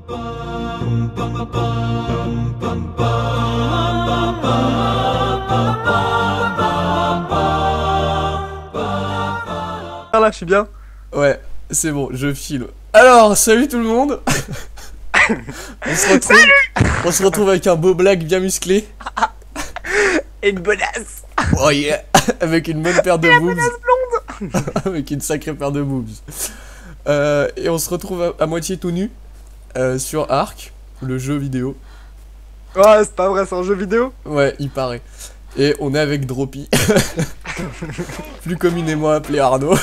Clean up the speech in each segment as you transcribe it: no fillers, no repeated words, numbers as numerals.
Là, je suis bien. Ouais, c'est bon, je filme. Alors, salut tout le monde. On se retrouve avec un beau black bien musclé. Et une bonasse. Oh yeah. Avec une bonne paire de boobs. Avec une sacrée paire de boobs. Et on se retrouve à moitié tout nu sur Ark, le jeu vidéo. Ouais, c'est pas vrai, c'est un jeu vidéo. Ouais, il paraît. Et on est avec Droppy. Plus communément appelé Arnaud.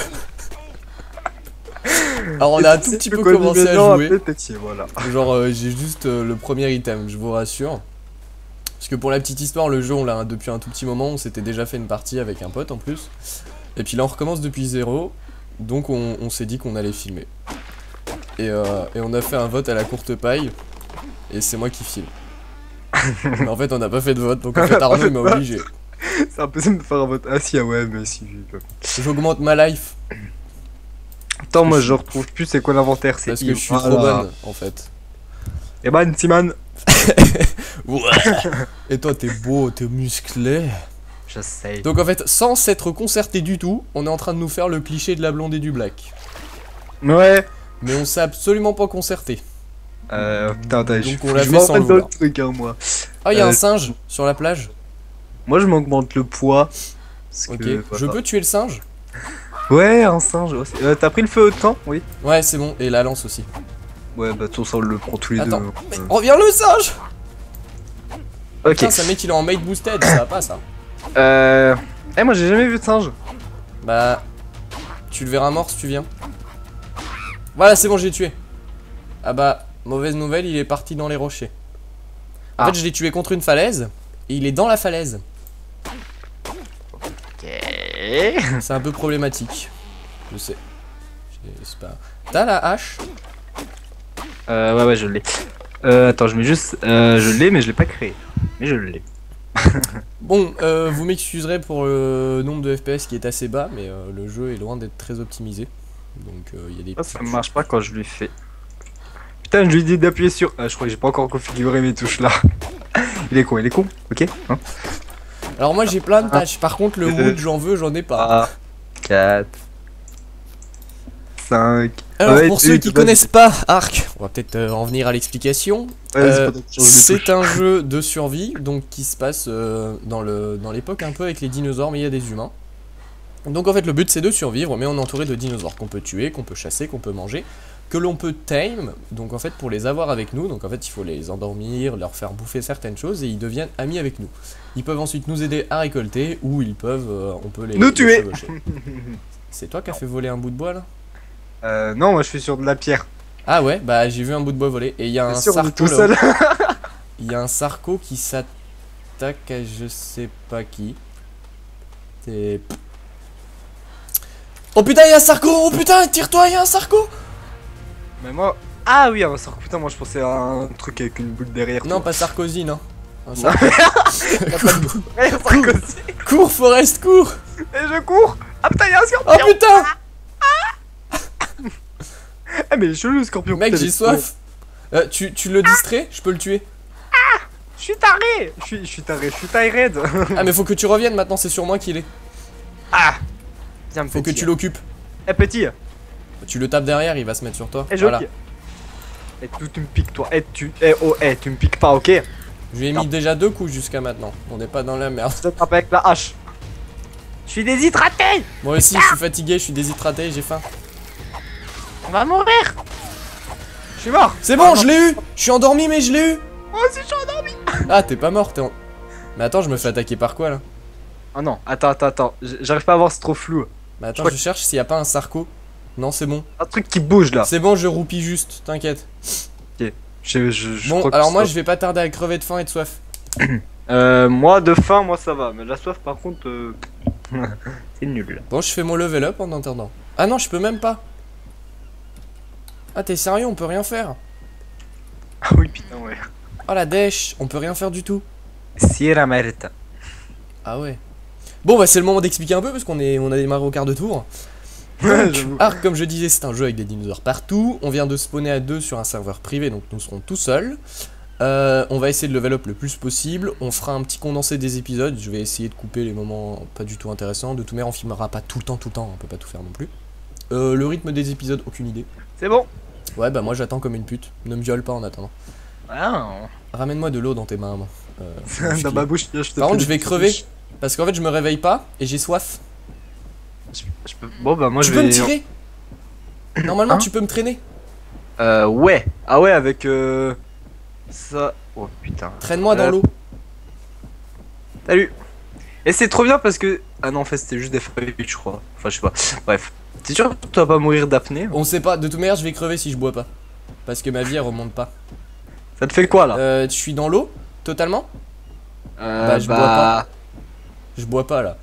Alors on a un tout petit peu commencé à jouer. Voilà. Genre j'ai juste le premier item, je vous rassure. Parce que pour la petite histoire, le jeu on l'a depuis un tout petit moment, on s'était déjà fait une partie avec un pote en plus. Et puis là on recommence depuis zéro, donc on s'est dit qu'on allait filmer. Et on a fait un vote à la courte paille, et c'est moi qui filme. Mais en fait on n'a pas fait de vote, donc en fait Arnaud il m'a obligé. C'est impossible de faire un vote. Ah si, ah ouais, mais si. J'augmente ma life. Attends, moi je retrouve plus c'est quoi l'inventaire, c'est parce que je suis trop bonne en fait. Et ben, Simon. Ouais. Et toi t'es beau, t'es musclé. Je sais. Donc en fait, sans s'être concerté du tout, on est en train de nous faire le cliché de la blonde et du black. Ouais. Mais on s'est absolument pas concerté. Putain, donc on l'a fait sans le vouloir. Truc, hein, moi. Ah, y'a un singe sur la plage. Moi je m'augmente le poids. Ok, je peux tuer le singe? Ouais, un singe. T'as pris le feu de camp? Oui. Ouais, c'est bon, et la lance aussi. Ouais, bah tout ça on le prend tous les deux. Mais reviens le singe! Ok. Putain, ça met qu'il est en mate boosted, ça va pas ça. Eh, moi j'ai jamais vu de singe. Bah, tu le verras mort si tu viens. Voilà, c'est bon, j'ai tué. Ah bah, mauvaise nouvelle, il est parti dans les rochers. En fait, je l'ai tué contre une falaise, et il est dans la falaise. C'est un peu problématique. Je sais. T'as la hache? Ouais, je l'ai. Attends, je mets juste. Je l'ai, mais je l'ai pas créé. Mais je l'ai. Bon, vous m'excuserez pour le nombre de FPS qui est assez bas, mais le jeu est loin d'être très optimisé. Donc, il y a des. Ça marche pas quand je lui fais. Putain, je lui dis d'appuyer sur. Je crois que j'ai pas encore configuré mes touches là. Il est con, ok hein. Alors, moi j'ai plein de tâches. Par contre, le wood, j'en ai pas. 4 5. Alors pour ceux qui connaissent pas Ark, on va peut-être en venir à l'explication. C'est un jeu de survie donc qui se passe dans l'époque un peu avec les dinosaures, mais il y a des humains. Donc en fait le but c'est de survivre, mais on est entouré de dinosaures qu'on peut tuer, qu'on peut chasser, qu'on peut manger, que l'on peut tame. Donc en fait pour les avoir avec nous, donc en fait il faut les endormir, leur faire bouffer certaines choses et ils deviennent amis avec nous. Ils peuvent ensuite nous aider à récolter ou ils peuvent, on peut les tuer. C'est toi qui as fait voler un bout de bois là? Non, moi je suis sur de la pierre. Ah ouais, bah j'ai vu un bout de bois voler et il y a un sarco là. Il y a un sarco qui s'attaque à je sais pas qui. C'est... Oh putain, il y a un sarco! Oh putain, tire-toi, il y a un sarco! Mais moi... Ah oui, un sarco, putain, moi je pensais à un truc avec une boule derrière. Non, pas Sarkozy, non. Un Sarkozy. Cours, Forest, cours! Et je cours! Ah putain, il y a un scorpion! Oh putain! Ah mais je le scorpion. Mec, j'ai soif. Tu le distrais? Je peux le tuer. Ah! Je suis taré! Je suis taré, je suis Tyred. Ah mais faut que tu reviennes maintenant, c'est sur moi qu'il est. Ah! Viens, faut que tu l'occupes. Eh petit! Tu le tapes derrière, il va se mettre sur toi. Eh voilà. Eh tu me piques toi. Tu me piques pas, ok? Je lui ai mis déjà 2 coups jusqu'à maintenant. On n'est pas dans la merde. Je te tape avec la hache. Je suis déshydraté! Moi aussi, je suis fatigué, je suis déshydraté, j'ai faim. On va mourir! Je suis mort! C'est bon, je l'ai eu! Je suis endormi, mais je l'ai eu! Moi aussi, je suis endormi! Ah, t'es pas mort, t'es en... Mais attends, je me fais attaquer par quoi là? Oh non, attends. J'arrive pas à voir, c'est trop flou. Bah attends, je cherche s'il y a pas un sarco. Non, c'est bon. Un truc qui bouge là. C'est bon, je roupis juste, t'inquiète. Ok. Bon, alors moi, je vais pas tarder à crever de faim et de soif. Moi, de faim, moi ça va. Mais la soif, par contre, c'est nul. Bon, je fais mon level up en attendant. Ah non, je peux même pas. Ah, t'es sérieux, on peut rien faire? Ah oui, putain, ouais. Oh la dèche, on peut rien faire du tout. Sierra Merita. Ah ouais. Bon, bah c'est le moment d'expliquer un peu parce qu'on a démarré au quart de tour. Ouais, j'avoue. Ark, comme je disais, c'est un jeu avec des dinosaures partout. On vient de spawner à 2 sur un serveur privé, donc nous serons tout seuls. On va essayer de level up le plus possible. On fera un petit condensé des épisodes. Je vais essayer de couper les moments pas du tout intéressants. De toute manière, on filmera pas tout le temps. On peut pas tout faire non plus. Le rythme des épisodes, aucune idée. C'est bon. Ouais, bah moi j'attends comme une pute. Ne me viole pas en attendant. Ah. Ramène-moi de l'eau dans tes mains. Dans ma bouche, je te Par fais contre, des je vais petites crever. touches. Parce qu'en fait, je me réveille pas et j'ai soif. Je peux... Bon, bah, moi, Tu je peux vais. me tirer. Normalement, Hein tu peux me traîner. Ouais. Ah ouais, avec ça. Oh putain. Traîne-moi dans l'eau. Salut. Et c'est trop bien parce que. Ah non, en fait, c'était juste des feuilles, je crois. Enfin, je sais pas. Bref. T'es sûr que tu vas pas mourir d'apnée? On sait pas. De toute manière, je vais crever si je bois pas. Parce que ma vie, elle remonte pas. Ça te fait quoi là? Je suis dans l'eau, totalement. Bah, je bois pas. Je bois pas là.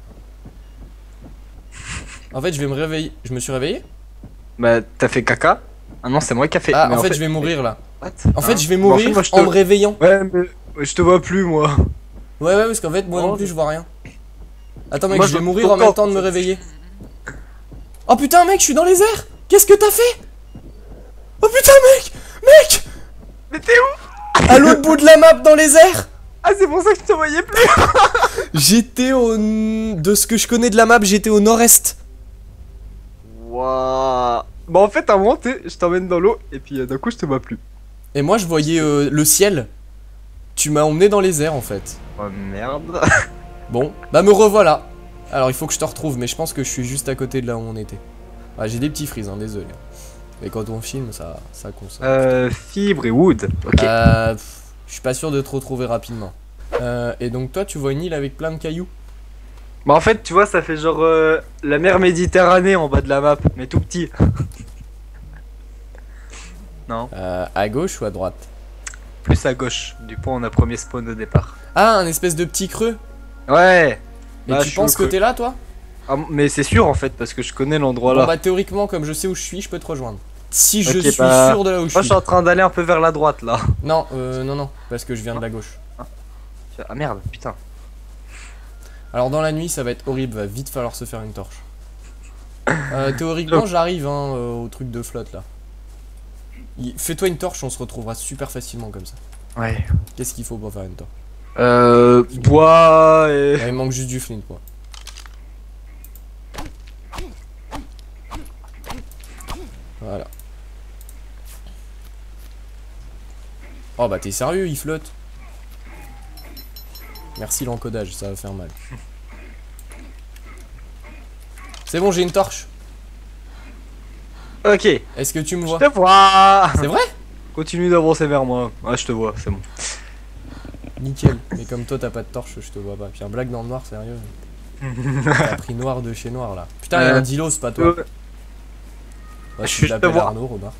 En fait, je vais me réveiller. Je me suis réveillé? Bah, t'as fait caca? Ah non, c'est moi qui a fait. Ah, Mais en fait, je vais mourir là. What? En fait, Hein? je vais Bon, en fait, mourir moi, je te- en me réveillant. Ouais, mais je te vois plus, moi. Ouais, parce qu'en fait, moi non Oh. plus, je vois rien. Attends, mec, Moi, je vais je mourir vois en même ton temps de me corps. réveiller. Oh putain, mec, je suis dans les airs. Qu'est-ce que t'as fait? Oh putain, mec, Mais t'es où? à l'autre bout de la map dans les airs. Ah, c'est pour ça que je te voyais plus. J'étais au... De ce que je connais de la map, j'étais au nord-est. Waouh. Bah, en fait, à un moment, je t'emmène dans l'eau et puis d'un coup, je te vois plus. Et moi, je voyais le ciel. Tu m'as emmené dans les airs, en fait. Oh merde. Bon, bah me revoilà. Alors, il faut que je te retrouve, mais je pense que je suis juste à côté de là où on était. Ah, j'ai des petits frises, hein, désolé. Mais quand on filme, ça consomme. Fibre et wood. Ok. Je suis pas sûr de te retrouver rapidement. Et donc toi, tu vois une île avec plein de cailloux. Bah, en fait, tu vois, ça fait genre la mer Méditerranée en bas de la map, mais tout petit. Non. À gauche ou à droite? Plus à gauche. Du coup, on a premier spawn au départ. Ah, un espèce de petit creux. Ouais. Et Bah, je tu suis penses au que creux. t'es là, toi? Ah, mais c'est sûr en fait, parce que je connais l'endroit Bon là. bah théoriquement, comme je sais où je suis, je peux te rejoindre. Si je Ok, suis bah, sûr de là où je Moi, je suis. suis en train d'aller un peu vers la droite là. Non, non, parce que je viens de la gauche. Ah merde, putain. Alors dans la nuit, ça va être horrible, va vite falloir se faire une torche. Théoriquement, j'arrive hein, au truc de flotte là. Fais-toi une torche, on se retrouvera super facilement comme ça. Ouais. Qu'est-ce qu'il faut pour faire une torche? Bois et. Il manque juste du flint, quoi. Voilà. Oh bah t'es sérieux, il flotte. Merci l'encodage, ça va faire mal. C'est bon, j'ai une torche. Ok. Est-ce que tu me Je vois? te vois. C'est vrai? Continue d'avancer vers moi. Ouais, je te vois, c'est bon. Nickel. Mais comme toi t'as pas de torche, je te vois pas. Puis un blague dans le noir, sérieux. T'as pris noir de chez noir là. Putain, il y a un Dilo, c'est pas toi. Bah, je tu te l'appelles vois. Arnaud, remarque.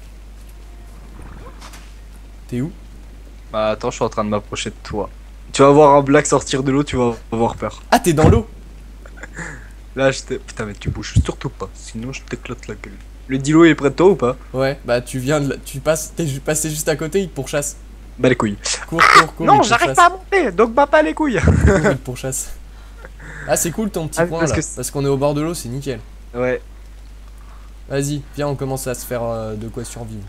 T'es où? Bah attends, je suis en train de m'approcher de toi. Tu vas voir un black sortir de l'eau, tu vas avoir peur. Ah, t'es dans l'eau? Là, je t'ai. Putain, mais tu bouges surtout pas, sinon je t'éclate la gueule. Le Dilo est près de toi ou pas? Ouais, bah tu viens de tu passes, t'es passé juste à côté, il te pourchasse. Bah les couilles. Cours, Non, il te j'arrête pourchasse. pas à monter, donc bats pas les couilles. Cours, il te pourchasse. Ah, c'est cool ton petit Ah, coin parce là, que parce qu'on est au bord de l'eau, c'est nickel. Ouais. Vas-y, viens, on commence à se faire de quoi survivre.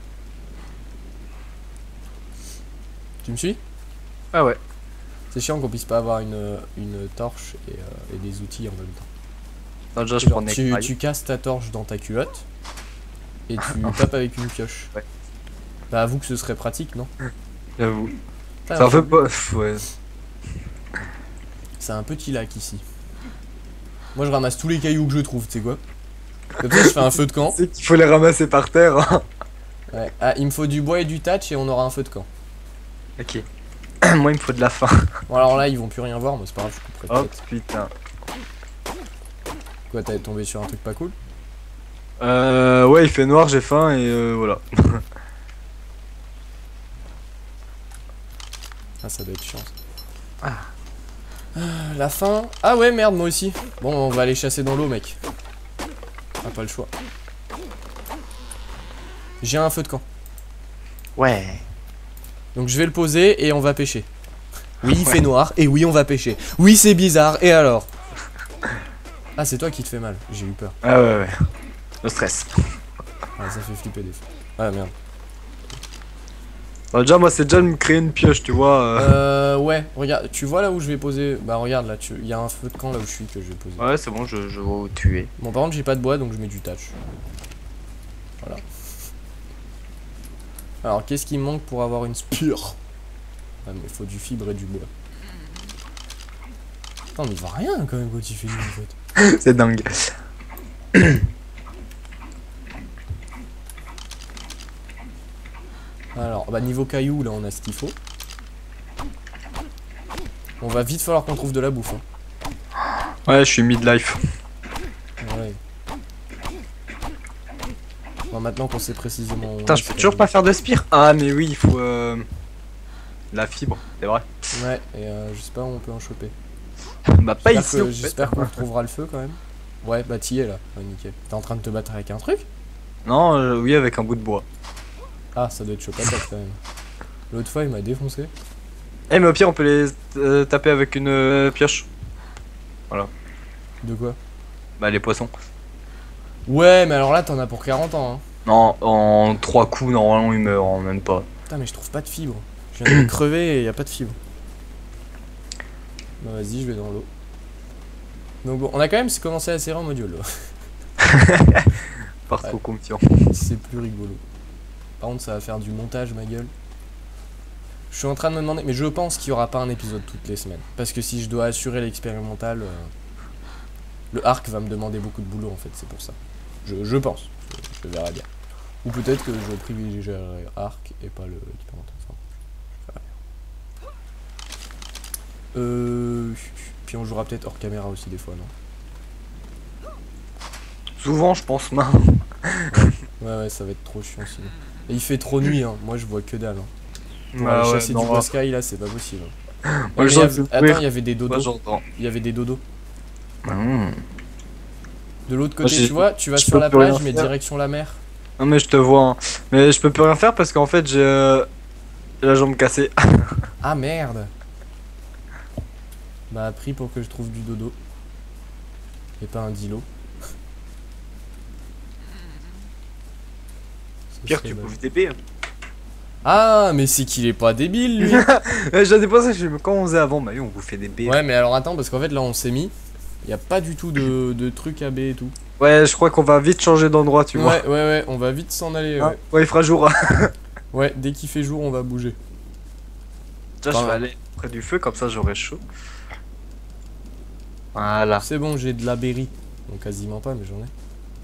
Tu me suis? Ah ouais. C'est chiant qu'on puisse pas avoir une torche et des outils en même temps. Non, déjà, je Genre, prends tu casses ta torche dans ta culotte et tu tapes avec une pioche. Ouais. Bah avoue que ce serait pratique, non? J'avoue. Putain, Ça en fait pas. Ouais. c'est un petit lac ici. Moi je ramasse tous les cailloux que je trouve, tu sais quoi? Comme ça je fais un feu de camp. C'est qu'il faut les ramasser par terre. Hein. Ouais. Ah, il me faut du bois et du thatch et on aura un feu de camp. Ok. Moi, il me faut de la faim. Bon alors là ils vont plus rien voir, mais c'est pas grave, je couperai Hop, peut-être. putain. Quoi, t'es tombé sur un truc pas cool? Ouais, il fait noir, j'ai faim et voilà. Ah, ça doit être chiant. Ça. La faim. Ah ouais, merde, moi aussi. Bon, on va aller chasser dans l'eau, mec. Ah, pas le choix. J'ai un feu de camp. Ouais. Donc je vais le poser et on va pêcher. Oui, il fait noir et oui, on va pêcher. Oui, c'est bizarre. Et alors? Ah, c'est toi qui te fais mal, j'ai eu peur. Ah ouais. Le stress. Ah, ça fait flipper des fois. Ah merde. Bah, déjà, moi, c'est déjà de me créer une pioche, tu vois. Ouais, regarde, tu vois là où je vais poser. Bah, regarde là, il y a un feu de camp là où je suis que je vais poser. Ouais, c'est bon, je vois où tu es. Bon, par contre, j'ai pas de bois donc je mets du thatch. Voilà. Alors, qu'est-ce qui me manque pour avoir une spire? Ah, mais il faut du fibre et du bois. Non, mais il va rien quand même quand il fait nuit en fait. C'est dingue. Alors, bah, niveau cailloux, là, on a ce qu'il faut. On va vite falloir qu'on trouve de la bouffe. Hein. Ouais, je suis midlife. Ouais. Bon, maintenant qu'on sait précisément. Putain, je peux toujours pas faire de spire. Ah, mais oui, il faut la fibre, c'est vrai. Ouais, et je sais pas où on peut en choper. Bah, pas ici. J'espère qu'on retrouvera le feu quand même. Ouais, bah, t'y es là. Ouais, nickel. T'es en train de te battre avec un truc? Non, oui, avec un bout de bois. Ah, ça doit être chaud patate quand même. L'autre fois, il m'a défoncé. Eh, mais au pire, on peut les taper avec une pioche. Voilà. De quoi? Bah, les poissons. Ouais, mais alors là, t'en as pour 40 ans. Hein. Non, en 3 coups, normalement, ils meurent, en même pas. Putain, mais je trouve pas de fibre. Je viens de crever et y a pas de fibre. Bah, vas-y, je vais dans l'eau. Donc, bon, on a quand même commencé à serrer en module là. Pas trop confiant. C'est plus rigolo. Par contre, ça va faire du montage, ma gueule. Je suis en train de me demander, mais je pense qu'il y aura pas un épisode toutes les semaines. Parce que si je dois assurer l'expérimental, le arc va me demander beaucoup de boulot en fait, c'est pour ça. Je pense, je verrai bien. Ou peut-être que je privilégierai arc et pas le expérimental. Puis on jouera peut-être hors caméra aussi des fois, non? Souvent, je pense main. Ouais, ça va être trop chiant sinon. Et il fait trop nuit, hein. Moi je vois que dalle. Hein. Pour Ah aller ouais, chasser non, du bois sky là, c'est pas possible. Hein. Moi, Attends, il y avait des dodos. j'entends. Il y avait des dodos. Mmh. De l'autre côté, Moi, tu vois, tu vas je sur peux la plus rien plage, mais faire. direction la mer. Non, mais je te vois. Hein. Mais je peux plus rien faire parce qu'en fait, j'ai la jambe cassée. Ah merde. Bah, pris pour que je trouve du dodo. Et pas un dilo. Pierre, tu bouffes des baies. Ah, mais c'est qu'il est pas débile lui. J'avais pas ça, je me quand on faisait avant, bah oui, on bouffait des baies. Ouais, mais alors attends, parce qu'en fait là on s'est mis. Y a pas du tout de trucs à baie et tout. Ouais, je crois qu'on va vite changer d'endroit, tu vois. Ouais, on va vite s'en aller. Hein Ouais. Ouais, il fera jour. Ouais, dès qu'il fait jour, on va bouger. Tiens, je vais aller près du feu, comme ça j'aurai chaud. Voilà. C'est bon, j'ai de la berry. Bon, quasiment pas, mais j'en ai.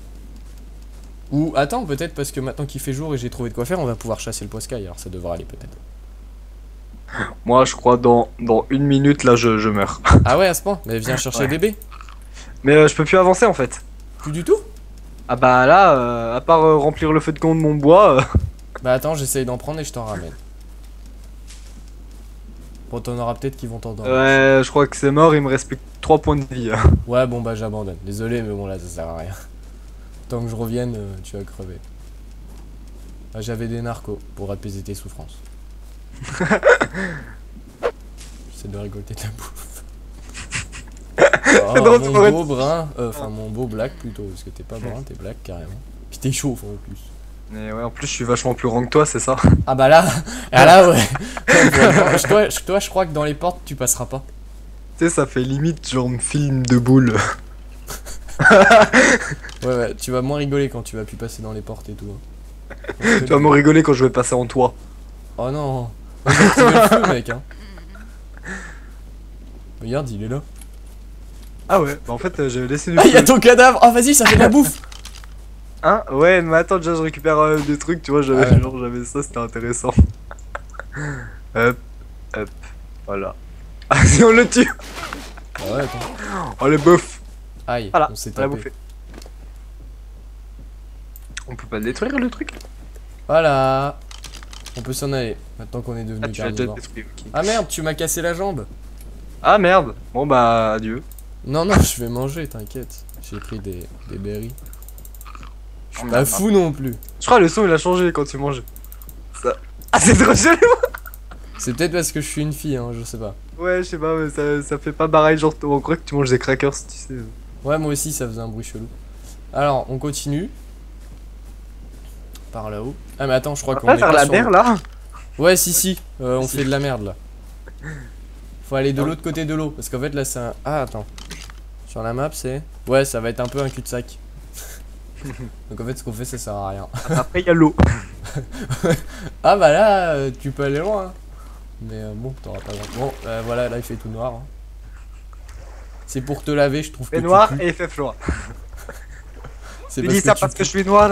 Ou attends, peut-être parce que maintenant qu'il fait jour et j'ai trouvé de quoi faire, on va pouvoir chasser le poiscaille. Alors ça devrait aller peut-être. Moi, je crois dans 1 minute, là, je meurs. Ah ouais, à ce point. Mais viens chercher Ouais. des baies. Mais je peux plus avancer en fait. Plus du tout. Ah bah là, à part remplir le feu de camp de mon bois. Bah attends, j'essaye d'en prendre et je t'en ramène. Bon, t'en auras peut-être qui vont t'endormir. Ouais, je crois que c'est mort, il me reste plus que 3 points de vie. Ouais, bon bah j'abandonne. Désolé, mais bon là ça sert à rien. Tant que je revienne, tu vas crever. Ah, j'avais des narcos pour apaiser tes souffrances. J'essaie de récolter ta bouffe. Oh, drôle, mon beau brun, enfin mon beau black plutôt, parce que t'es pas brun, t'es black carrément. Puis t'es chaud en plus. Mais ouais, en plus, je suis vachement plus grand que toi, c'est ça? Ah bah là, ah là ouais. Toi, je crois que dans les portes tu passeras pas. Tu sais, ça fait limite genre film de boule. Ouais, tu vas moins rigoler quand tu vas plus passer dans les portes et tout. Hein. Tu vas me rigoler quand je vais passer en toi. Oh non. Regarde, tu veux le feu, mec, hein. Regarde, il est là. Ah ouais, bah en fait, j'ai laissé du Ah, feu. y'a ton cadavre. Oh, vas-y, ça fait de la bouffe. Hein? Ouais, mais attends, déjà, je récupère des trucs, tu vois, j'avais ça, c'était intéressant. Hop, voilà. Ah, si on le tue! Ah ouais, attends. Oh, les boeufs! Aïe, Voilà, on s'est on l'a tapé. bouffé. On peut pas le détruire, le truc? Voilà. On peut s'en aller, maintenant qu'on est devenu Ah, tu l'as déjà carnivore. détruit, ok. Ah merde, tu m'as cassé la jambe. Ah merde! Bon bah, adieu. Non, je vais manger, t'inquiète. J'ai pris des berries. Je suis Oh, pas merde. fou non plus. Je crois que le son il a changé quand tu manges. Ça... Ah, c'est trop joli! C'est peut-être parce que je suis une fille, hein, je sais pas. Ouais, je sais pas, mais ça fait pas pareil, genre on croit que tu manges des crackers, tu sais. Ouais, moi aussi, ça faisait un bruit chelou. Alors, on continue. Par là-haut. Ah, mais attends, je crois qu'on est faire pas la sur... mer là. Ouais, si. On fait de la merde, là. Faut aller de l'autre côté de l'eau. Parce qu'en fait, là, c'est un... Ah, attends. Sur la map, c'est... Ouais, ça va être un peu un cul-de-sac. Donc, en fait, ce qu'on fait, ça sert à rien. Après, il y a l'eau. Ah, bah là, tu peux aller loin. Hein. Mais bon, t'auras pas grand... Bon, voilà, là, il fait tout noir. Hein. C'est pour te laver, je trouve que C'est tu noir pues. et il fait froid. C'est Tu dis ça parce que je suis noir.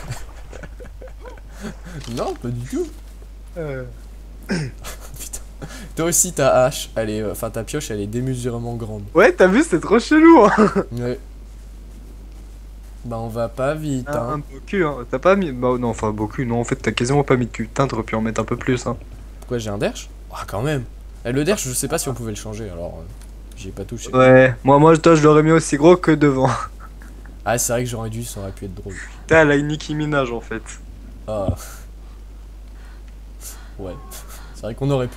Non, pas du tout. Putain. Toi aussi, ta hache, elle est... Enfin, ta pioche, elle est démesurément grande. Ouais, t'as vu, c'est trop chelou. Hein. Ouais. Bah, on va pas vite, hein. Un beau cul, hein. T'as pas mis... Bah non, enfin, beau cul, non, en fait, t'as quasiment pas mis de cul. Putain, t'aurais pu en mettre un peu plus, hein. Pourquoi j'ai un derche? Ah, quand même. Le derche, je sais pas si on pouvait le changer, alors... J'y ai pas touché. Ouais, toi, je l'aurais mis aussi gros que devant. Ah, c'est vrai que j'aurais dû, ça aurait pu être drôle. Putain, elle a une Nicki Minaj, en fait. Ah. Ouais. C'est vrai qu'on aurait pu,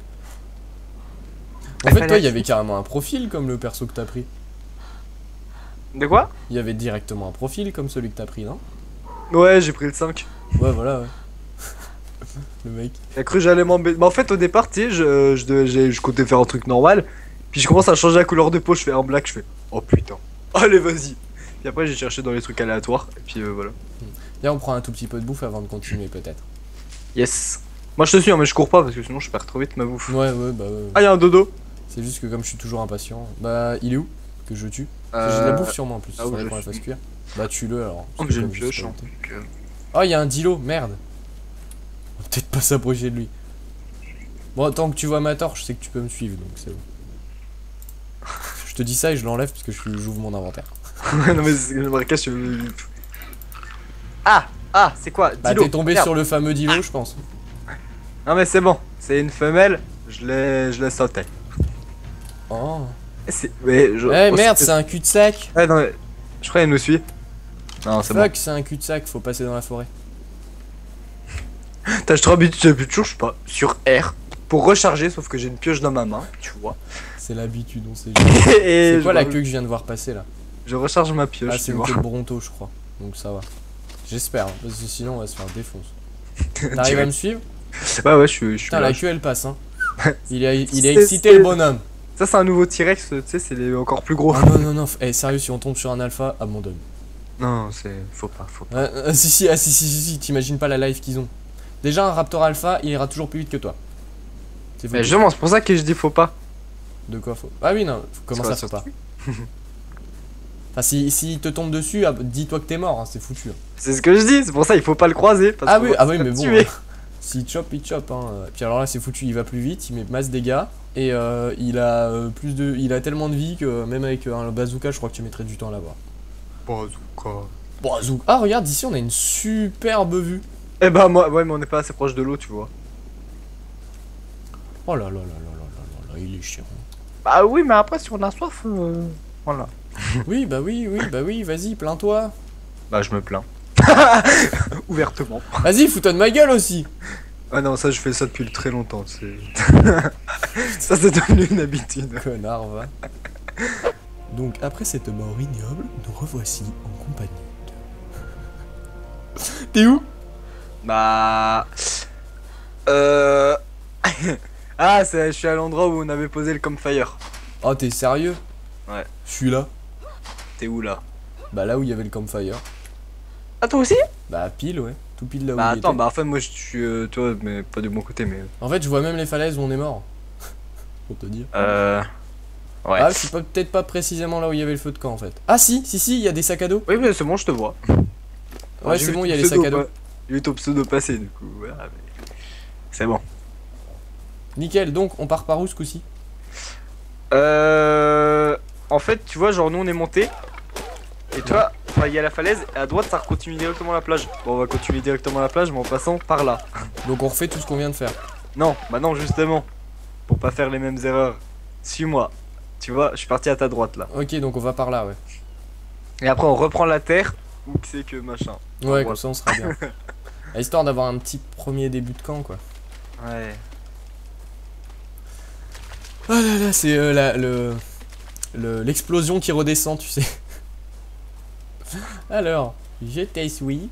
En fait, toi, il y avait carrément un profil comme le perso que t'as pris. De quoi? Il y avait directement un profil comme celui que t'as pris, non? Ouais, j'ai pris le 5. Ouais, voilà, ouais. Le mec. Il a cru que j'allais m'embêter. Bah en fait au départ, tu sais, je comptais faire un truc normal. Puis je commence à changer la couleur de peau, je fais un black, je fais oh putain. Allez vas-y. Puis après j'ai cherché dans les trucs aléatoires. Et puis voilà. Là on prend un tout petit peu de bouffe avant de continuer peut-être. Yes. Moi je te suis hein, mais je cours pas parce que sinon je perds trop vite ma bouffe. Ouais bah ouais. Ah y'a un dodo. C'est juste que comme je suis toujours impatient. Bah il est où que je tue? Parce que j'ai de la bouffe sur moi en plus, faudrait qu'on la fasse cuire. Bah tue-le alors. Oh mais j'ai une pioche hein. Oh il y a un dilo, merde. On va peut-être pas s'approcher de lui. Bon tant que tu vois ma torche, je sais que tu peux me suivre donc c'est bon. Je te dis ça et je l'enlève parce que j'ouvre mon inventaire. Non mais je me cache. Ah c'est quoi? Bah t'es tombé sur le fameux dilo je pense. Non mais c'est bon, c'est une femelle, je l'ai sauté. Oh. Merde, c'est un cul-de-sac. Ouais non mais je crois qu'elle nous suit. Non c'est bon. Fuck, c'est un cul-de-sac, faut passer dans la forêt. T'as trop habitué, toujours je suis pas sur R pour recharger, sauf que j'ai une pioche dans ma main, tu vois. C'est l'habitude, on sait. C'est quoi la queue que je viens de voir passer là? Je recharge ma pioche. Ah, c'est une queue de Bronto, je crois. Donc ça va. J'espère, hein, parce que sinon on va se faire défoncer. T'arrives à me suivre? Ouais, je suis. Putain, la queue elle passe, hein. Il a excité le bonhomme. Ça, c'est un nouveau T-Rex, tu sais, c'est les encore plus gros. Ah, non, sérieux, si on tombe sur un alpha, abandonne. Non, faut pas. Si, t'imagines pas la life qu'ils ont. Déjà, un Raptor Alpha, il ira toujours plus vite que toi. C'est justement, c'est pour ça que je dis faut pas. De quoi faut? Ah oui, non, comment ça faut pas? Enfin, s'il te tombe dessus, dis-toi que t'es mort, hein, c'est foutu. Hein. C'est ce que je dis, c'est pour ça il faut pas le croiser. Ah oui, mais bon. S'il chope, il chope. Hein. Puis alors là, c'est foutu, il va plus vite, il met masse dégâts. Et il a il a tellement de vie que même avec un bazooka, je crois que tu mettrais du temps à l'avoir. Bazooka. Ah, regarde, ici on a une superbe vue. Eh bah, moi, ouais, mais on est pas assez proche de l'eau, tu vois. Oh là, il est chiant. Bah oui, mais après, si on a soif, voilà. Oui, bah oui, vas-y, plains-toi. Bah, je me plains. Ouvertement. Vas-y, fous-toi de ma gueule aussi. Ah non, ça, je fais ça depuis très longtemps. Ça, c'est devenu une habitude. Connard, va. Donc, après cette mort ignoble, nous revoici en compagnie de... T'es où? Bah... Ah, je suis à l'endroit où on avait posé le campfire. Oh, t'es sérieux? Ouais. Je suis là. T'es où, là? Bah là où il y avait le campfire. Ah, toi aussi? Bah pile, ouais. Tout pile là où bah il attends, était. bah en fait moi je suis toi mais pas du bon côté mais... En fait je vois même les falaises où on est mort. Pour te dire. Ouais. Ah c'est peut-être pas précisément là où il y avait le feu de camp en fait. Ah si, il y a des sacs à dos. Oui mais c'est bon je te vois. Ouais c'est bon il y a les sacs à dos. J'ai vu ton pseudo passer du coup, voilà mais... C'est bon. Nickel, donc on part par où ce coup-ci? En fait tu vois genre nous on est monté. Et toi, il y a la falaise, et à droite ça continue directement la plage. Bon on va continuer directement la plage mais en passant par là. Donc on refait tout ce qu'on vient de faire. Non, bah non justement. Pour pas faire les mêmes erreurs. Suis-moi. Tu vois, je suis parti à ta droite là. Ok donc on va par là ouais. Et après on reprend la terre, ou que c'est que machin. Ouais comme ça on sera bien. Histoire d'avoir un petit premier début de camp quoi. Ouais. Ah là là c'est l'explosion qui redescend, tu sais. Alors, je teste oui.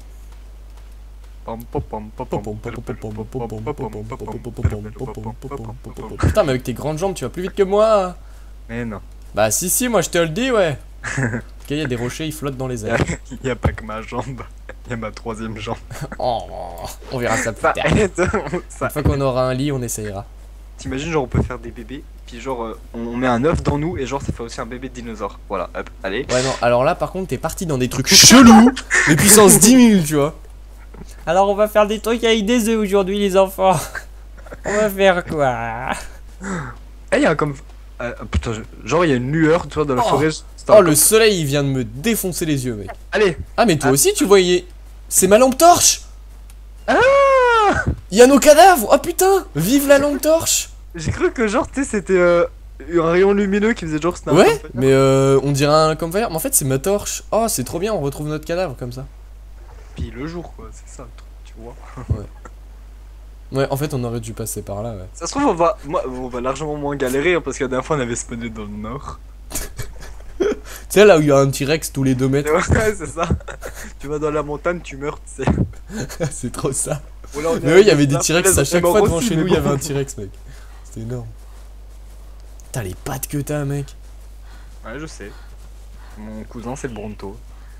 Putain, mais avec tes grandes jambes, tu vas plus vite que moi. Mais non. Bah si, moi je te le dis, ouais. Ok, il y a des rochers, ils flottent dans les airs. Il y a pas que ma jambe, il y a ma troisième jambe. Oh, on verra ça plus tard. Une fois qu'on aura un lit, on essayera. T'imagines, genre on peut faire des bébés, puis genre on met un œuf dans nous et genre ça fait aussi un bébé de dinosaure. Voilà, hop, allez. Ouais, non, alors là par contre, t'es parti dans des trucs chelous, mais puissance 10 000, tu vois. Alors on va faire des trucs avec des œufs aujourd'hui, les enfants. On va faire quoi? Eh, il y a comme. Putain, genre il y a une lueur, tu vois, dans la forêt. Oh, le soleil il vient de me défoncer les yeux, mec. Allez. Ah, mais toi aussi tu voyais. C'est ma lampe torche. Ah, il y a nos cadavres. Oh putain, vive la lampe torche. j'ai cru que genre, tu sais, c'était un rayon lumineux qui faisait genre. Ouais, mais on dirait un campfire. Mais en fait, c'est ma torche. Oh, c'est trop bien, on retrouve notre cadavre comme ça. Puis le jour, quoi, c'est ça le truc, tu vois. Ouais. Ouais, en fait, on aurait dû passer par là, ouais. Ça se trouve, on va largement moins galérer hein, parce que la dernière fois on avait spawné dans le nord. Tu sais, là où il y a un T-Rex tous les 2 mètres. Ouais, c'est ça. Tu vas dans la montagne, tu meurs, tu sais. C'est trop ça. Voilà, mais oui, il y avait des T-Rex à chaque fois devant aussi, chez nous, il y avait bon. un T-Rex, mec. C'était énorme. Putain, les pattes que t'as, mec. Ouais, je sais. Mon cousin, c'est le Bronto.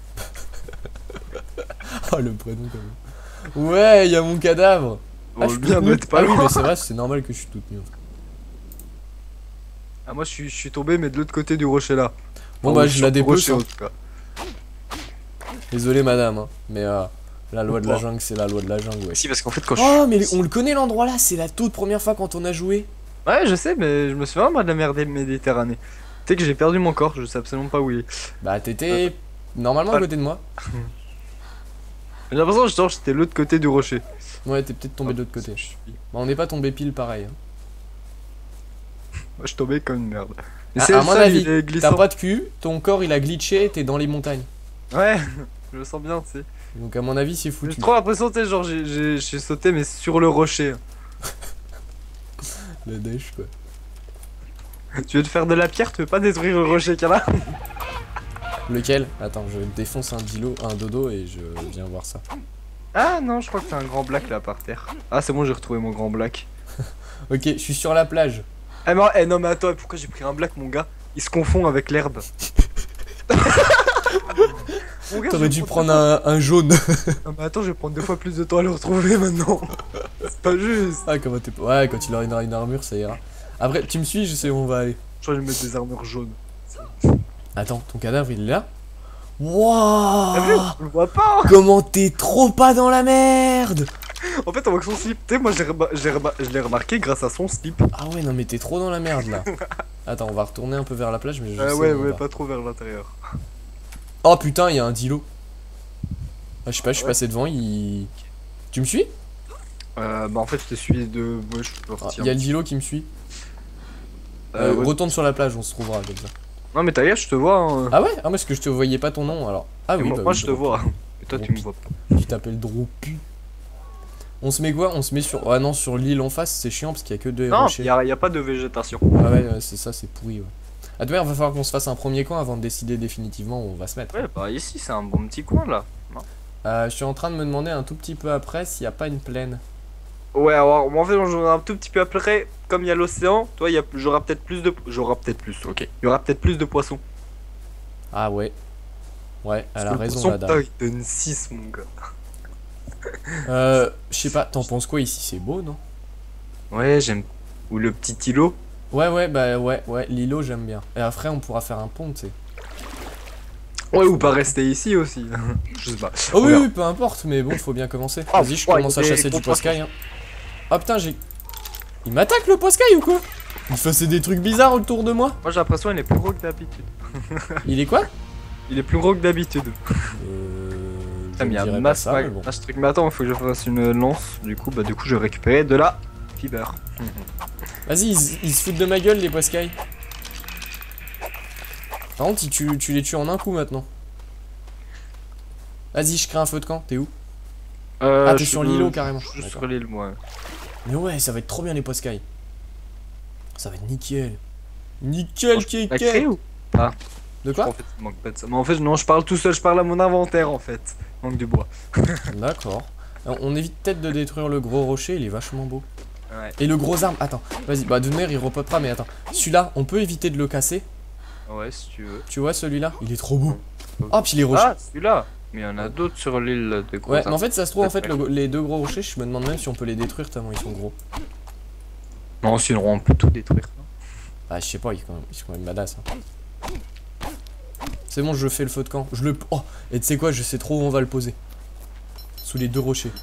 Oh, le prénom, quand même. Ouais, il y a mon cadavre. Ah, je bien suis mettre pas ah oui, loin. mais c'est vrai, c'est normal que je suis toute nue. Ah, moi je suis tombé, mais de l'autre côté du rocher là. Bon, Enfin, bah, je la dépose. rocher, Hein. en tout cas. Désolé, madame, hein, mais la loi de la jungle, c'est la loi de la jungle, ouais. Si, parce qu'en fait, quand Oh, mais on le connaît l'endroit là, c'est la toute première fois quand on a joué. Ouais, je sais, mais je me souviens moi de la mer des Méditerranée. Tu sais que j'ai perdu mon corps, je sais absolument pas où il est. Bah, t'étais normalement à côté de moi. J'ai l'impression que genre, j'étais de l'autre côté du rocher. Ouais, t'es peut-être tombé de l'autre côté. Bah, on n'est pas tombé pile pareil. Hein. Moi, je tombais comme une merde. Mais À mon avis, il est glissant. t'as pas de cul, ton corps il a glitché, t'es dans les montagnes. Ouais, je le sens bien, tu sais. Donc à mon avis c'est foutu. J'ai trop l'impression, tu sais, genre j'ai sauté mais sur le rocher. Le dèche quoi. Tu veux te faire de la pierre, tu veux pas détruire le rocher qu'il y a là? Lequel? Attends, je défonce un dodo et je viens voir ça. Ah non, je crois que t'as un grand black là par terre. Ah c'est bon, j'ai retrouvé mon grand black. Ok, je suis sur la plage. Ah mais, non mais attends, pourquoi j'ai pris un black mon gars? Il se confond avec l'herbe. T'aurais dû prendre un jaune. Non mais attends, je vais prendre 2 fois plus de temps à le retrouver maintenant. C'est pas juste. Ah comment t'es... Ouais, quand il aura une armure ça ira. Après, tu me suis, je sais où on va aller. Je crois que je vais mettre des armures jaunes. Attends, ton cadavre il est là? T'as vu? Wouah! On le voit pas. Comment t'es trop pas dans la merde! En fait on voit que son slip. Tu sais, moi je l'ai remarqué grâce à son slip. Ah ouais, non mais t'es trop dans la merde là. Attends, on va retourner un peu vers la plage, mais je sais Ouais, où on ouais, va. pas trop vers l'intérieur. Oh putain, il y a un dilo. Ah, je sais pas, je suis passé devant, il... Tu me suis? Bah en fait je te suis de... Ouais, je peux Ah, partir. il y a le dilo qui me suit. Ouais. Retourne sur la plage, on se trouvera comme ça. Non mais t'inquiète, je te vois hein. Ah ouais? Ah, parce que je te voyais pas ton nom alors. Ah oui, moi, bah, je te vois. Et toi tu me vois pas. Tu t'appelles Dropu. On se met quoi? On se met sur... Ah non, sur l'île en face, c'est chiant parce qu'il y a que des Non, rochers. y a pas de végétation. Ah ouais, c'est ça, c'est pourri, ouais. Ah d'ailleurs, il va falloir qu'on se fasse un premier coin avant de décider définitivement où on va se mettre. Ouais, bah ici c'est un bon petit coin là. Non. Je suis en train de me demander un tout petit peu après s'il n'y a pas une plaine. Ouais, alors en fait, un tout petit peu après, comme il y a l'océan, toi, j'aurai peut-être plus de. Ok. Il y aura peut-être plus de poissons. Ah ouais. Ouais, elle a raison, la la dame. Il donne 6, mon gars. Je sais pas, t'en penses quoi ici? C'est beau, non? Ouais, j'aime. Ou le petit îlot. Ouais, bah ouais, l'îlot j'aime bien. Et après, on pourra faire un pont, tu sais. Ouais, ou pas rester ici aussi. Je sais pas. Oh oui, peu importe, mais bon, faut bien commencer. Oh, Vas-y, je ouais, commence à il chasser faut du pas poiscaille. Hein. Oh putain, il m'attaque le poiscaille ou quoi? Il faisait des trucs bizarres autour de moi. Moi, j'ai l'impression qu'il est plus gros que d'habitude. Il est quoi? Il est plus gros que d'habitude. Je Il y a dirais pas masse ça, mais bon. ce truc. Mais attends, il faut que je fasse une lance. Du coup, je vais récupérer de la fiber. Vas-y, ils se foutent de ma gueule, les poiscailles. Par contre, tu les tues en un coup maintenant. Vas-y, je crée un feu de camp. T'es où? Ah, t'es sur l'îlot carrément. Je suis sur l'île, moi. Mais ouais, ça va être trop bien les poiscailles. Ça va être nickel. Nickel, La créer ou? Ah. De quoi? En fait, il manque pas de ça. Mais en fait, non, je parle tout seul, je parle à mon inventaire en fait. Manque du bois. D'accord. On évite peut-être de détruire le gros rocher, il est vachement beau. Ouais. Et le gros arbre, attends, vas-y, bah de mer il repopera, mais attends. Celui-là, on peut éviter de le casser. Ouais, si tu veux. Tu vois celui-là? Il est trop beau. Oh, puis les rochers. Ah, celui-là. Mais il y en a d'autres sur l'île de gros. Ouais, mais en fait, ça se trouve, en fait, les deux gros rochers, je me demande même si on peut les détruire tellement ils sont gros. Non, sinon on peut tout détruire. Bah, je sais pas, ils sont quand même badass. Hein. C'est bon, je fais le feu de camp. Je le. Oh, et tu sais quoi, je sais trop où on va le poser. Sous les deux rochers.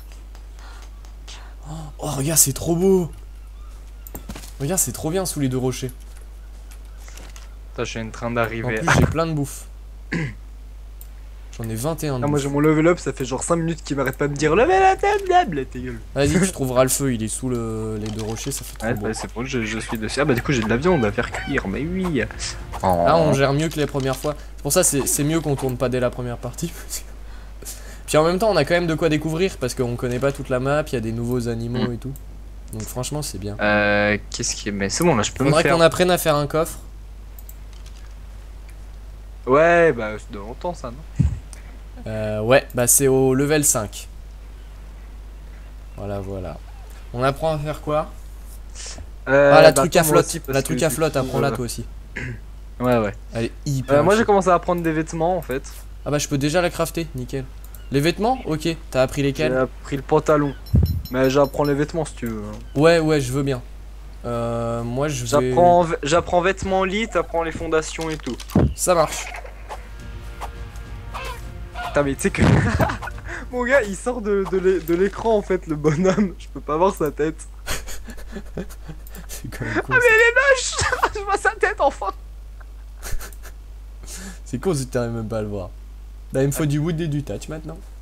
Oh, regarde, c'est trop beau. Regarde, c'est trop bien sous les deux rochers. Putain, je suis en train En d'arriver. plus, j'ai plein de bouffe. J'en ai 21 de Ah, moi bouffe. j'ai mon level up, ça fait genre 5 minutes qu'il m'arrête pas de me dire level up, blablabla, ta gueule. Vas-y, tu trouveras le feu, il est sous les deux rochers, ça fait trop Ouais, beau. bah, c'est bon, je suis dessus. Ah, bah, du coup, j'ai de la viande à faire cuire, mais oui. Là, on gère mieux que les premières fois. C'est pour ça, c'est mieux qu'on tourne pas dès la première partie. Puis en même temps, on a quand même de quoi découvrir parce qu'on connaît pas toute la map, il y a des nouveaux animaux et tout. Donc franchement, c'est bien. Qu'est-ce qui est. Mais c'est bon, là, je peux me Faudrait faire. qu'on apprenne à faire un coffre. Ouais, bah, c'est de longtemps ça, non? Ouais, bah c'est au level 5. Voilà, voilà. On apprend à faire quoi? Ah, la truc à flotte. La truc à flotte, apprends-la toi aussi. Ouais, ouais. Elle est hyper. Moi, j'ai commencé à prendre des vêtements en fait. Ah bah je peux déjà la crafter, nickel. Les vêtements? Ok, t'as appris J'ai lesquels? appris le pantalon. Mais j'apprends les vêtements si tu veux. Ouais, ouais, je veux bien. Moi je vais... J'apprends vêtements lit, t'apprends les fondations et tout. Ça marche. Putain, mais tu sais que. Mon gars, il sort de l'écran en fait, le bonhomme. Je peux pas voir sa tête. C'est quand même con. Ah, mais elle est moche. Je vois sa tête enfin. C'est con si t'arrives même pas à le voir. Là il me faut du wood et du touch maintenant.